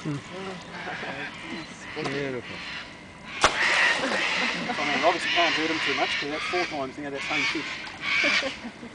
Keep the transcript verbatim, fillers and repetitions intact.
Mm. Beautiful. I mean, obviously can't hurt him too much because that's four times now that same fish.